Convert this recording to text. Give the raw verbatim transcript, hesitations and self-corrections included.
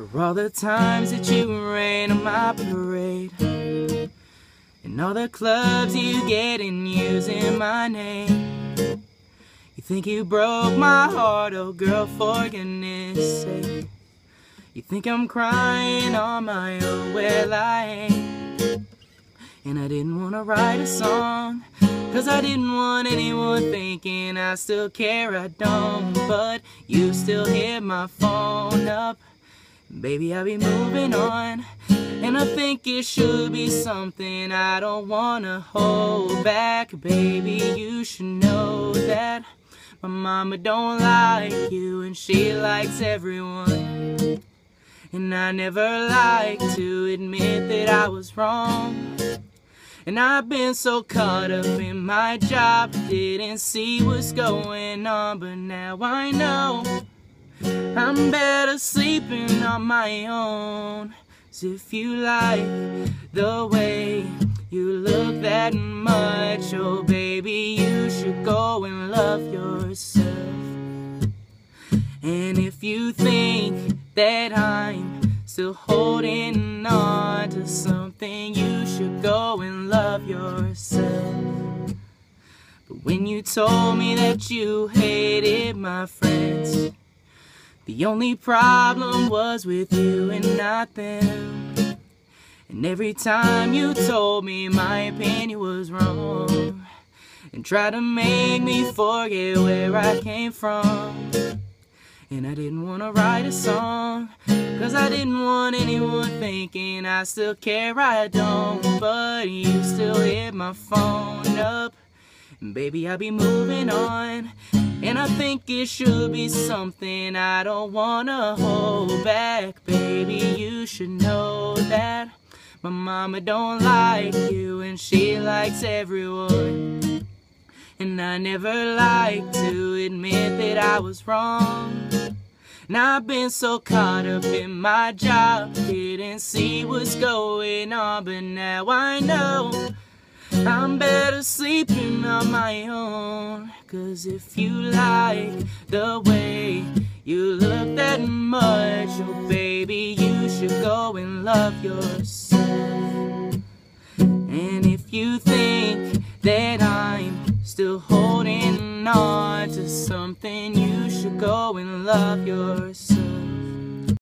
For all the times that you rain on my parade, and all the clubs you get in using my name. You think you broke my heart, oh girl, for goodness sake. You think I'm crying on my own, well I ain't. And I didn't want to write a song, cause I didn't want anyone thinking I still care, I don't. But you still hit my phone up, baby, I'll be moving on. And I think it should be something I don't wanna hold back. Baby, you should know that my mama don't like you and she likes everyone. And I never like to admit that I was wrong. And I've been so caught up in my job, didn't see what's going on. But now I know I'm better sleeping on my own. So if you like the way you look that much, oh baby, you should go and love yourself. And if you think that I'm still holding on to something, you should go and love yourself. But when you told me that you hated my friends, the only problem was with you and not them. And every time you told me my opinion was wrong and tried to make me forget where I came from. And I didn't want to write a song, cause I didn't want anyone thinking I still care, I don't. But you still hit my phone up, and baby, I'll be moving on. And I think it should be something I don't wanna hold back. Baby, you should know that my mama don't like you and she likes everyone. And I never like to admit that I was wrong. And I've been so caught up in my job, didn't see what's going on. But now I know I'm better sleeping on my own. Cause if you like the way you look that much, oh baby, you should go and love yourself. And if you think that I'm still holding on to something, you should go and love yourself.